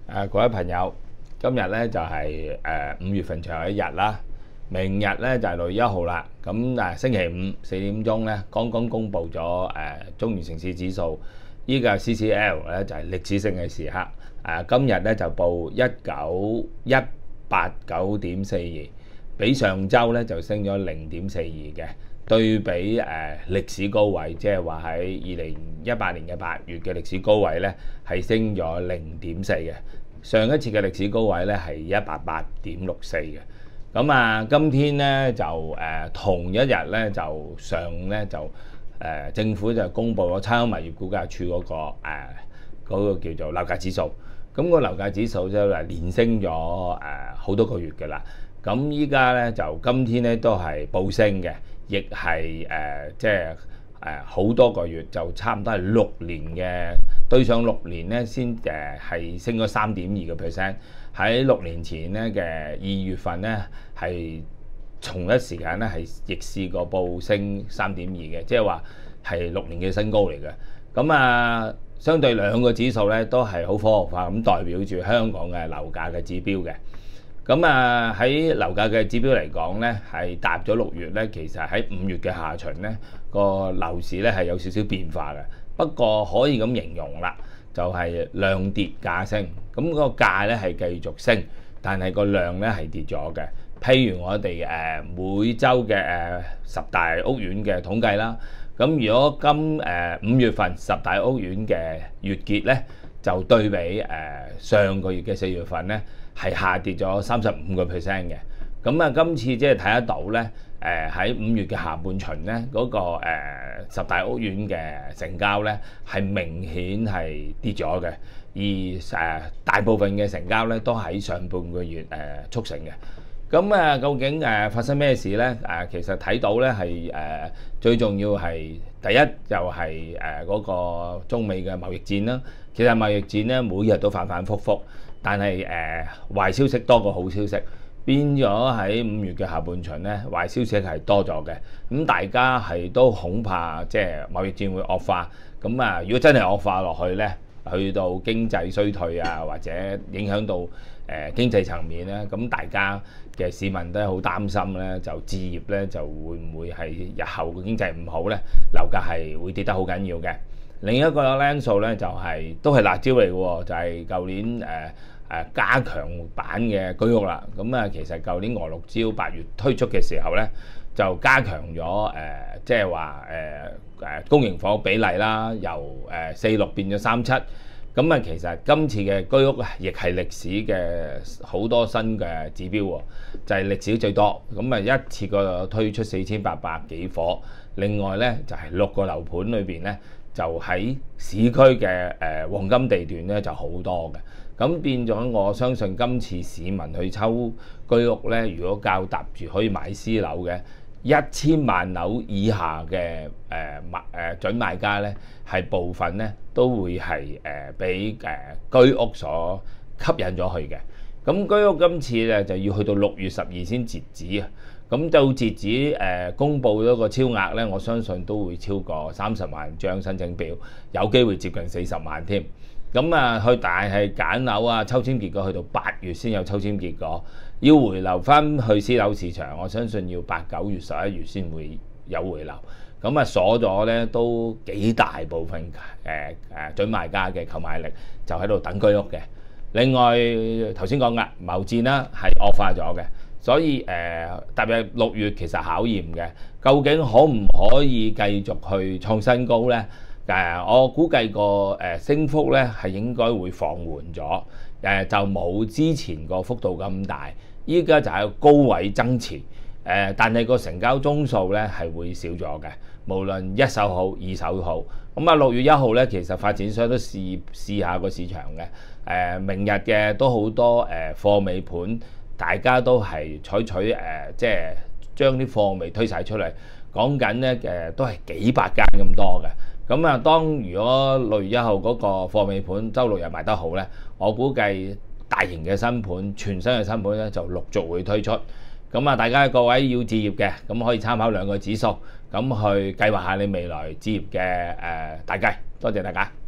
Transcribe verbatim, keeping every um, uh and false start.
誒各位朋友，今日咧就係誒五月份最後一日啦，明日咧就係六月一號啦。咁誒星期五四點鐘咧，剛剛公布咗誒中原城市指數，依個 C C L 咧就係歷史性嘅時刻。誒今日咧就報一九一八九點四二，比上週咧就升咗零點四二嘅。對比誒歷史高位，即係話喺二零一八年嘅八月嘅歷史高位咧，係升咗零點四嘅。上一次嘅歷史高位咧係一百八點六四嘅。咁啊，今天咧就誒、呃、同一日咧就上咧就誒、呃、政府就公布咗差餉物業估價署嗰、那個誒、呃那個、叫做樓價指數。咁、那個樓價指數就係連升咗誒好多個月嘅啦。咁依家咧就今天咧都係報升嘅。亦係誒，即係誒好多個月，就差唔多係六年嘅對上六年咧，先誒係升咗三點二個 percent。喺六年前咧嘅二月份咧，係同一時間咧係亦試過報升三點二嘅，即係話係六年嘅新高嚟嘅。咁啊，相對兩個指數咧都係好科學化咁代表住香港嘅樓價嘅指標嘅。咁啊喺樓價嘅指標嚟講咧，係踏咗六月咧，其實喺五月嘅下旬咧，個樓市咧係有少少變化嘅。不過可以咁形容啦，就係量跌價升。咁個價咧係繼續升，但係個量咧係跌咗嘅。譬如我哋誒每週嘅誒十大屋苑嘅統計啦，咁如果今誒五月份十大屋苑嘅月結咧，就對比誒上個月嘅四月份咧，係下跌咗三十五個 percent 嘅。咁啊，今次即係睇得到咧，誒喺五月嘅下半旬咧，嗰、那個、呃、十大屋苑嘅成交咧係明顯係跌咗嘅，而誒、呃、大部分嘅成交咧都喺上半個月誒、呃、促成嘅。咁啊，究竟誒、呃、發生咩事咧？誒、呃、其實睇到咧係誒最重要係第一就係誒嗰個中美嘅貿易戰啦。其實貿易戰咧每日都反反覆覆。但係誒、呃、壞消息多過好消息，變咗喺五月嘅下半旬咧，壞消息係多咗嘅。咁大家係都恐怕即係貿易戰會惡化。咁啊，如果真係惡化落去咧，去到經濟衰退啊，或者影響到誒、呃、經濟層面咧，咁大家嘅市民都係好擔心咧，就置業咧就會唔會係日後嘅經濟唔好咧，樓價係會跌得好緊要嘅。另一個因素咧就係、是、都係辣椒嚟嘅喎，就係、是、舊年誒。呃誒加強版嘅居屋啦，咁啊其實舊年娥六招八月推出嘅時候咧，就加強咗誒，即係話誒誒公營房屋比例啦，由誒四六變咗三七，咁啊其實今次嘅居屋亦係歷史嘅好多新嘅指標喎，就係、是、歷史最多，咁啊一次過推出四千八百幾伙，另外咧就係、是、六個樓盤裏邊咧，就喺市區嘅誒黃金地段咧就好多嘅。咁變咗，我相信今次市民去抽居屋咧，如果較搭住可以買私樓嘅一千萬樓以下嘅誒買誒準買家咧，係部分咧都會係誒俾誒居屋所吸引咗去嘅。咁居屋今次咧就要去到六月十二先截止啊。咁到截止誒、呃、公佈咗個超額咧，我相信都會超過三十萬張申請表，有機會接近四十萬添。咁啊，去但係揀樓啊，抽籤結果去到八月先有抽籤結果，要回流翻去私樓市場，我相信要八九月十一月先會有回流。咁啊，鎖咗咧都幾大部分誒誒準買家嘅購買力就喺度等居屋嘅。另外頭先講嘅貿戰啦，係惡化咗嘅，所以誒、呃、特別係六月其實考驗嘅，究竟可唔可以繼續去創新高咧？誒，我估計個誒升幅咧係應該會放緩咗，誒就冇之前個幅度咁大，依家就係高位增持，誒但係個成交宗數咧係會少咗嘅，無論一手好二手好。咁啊六月一號咧，其實發展商都試試下個市場嘅，誒明日嘅都好多誒貨尾盤，大家都係採取誒即係將啲貨尾推晒出嚟，講緊咧誒都係幾百間咁多嘅。咁啊，當如果六月一號嗰個貨尾盤週六日賣得好咧，我估計大型嘅新盤、全新嘅新盤咧就陸續會推出。咁啊，大家各位要置業嘅，咁可以參考兩個指數，咁去計劃下你未來置業嘅誒大計。多謝大家。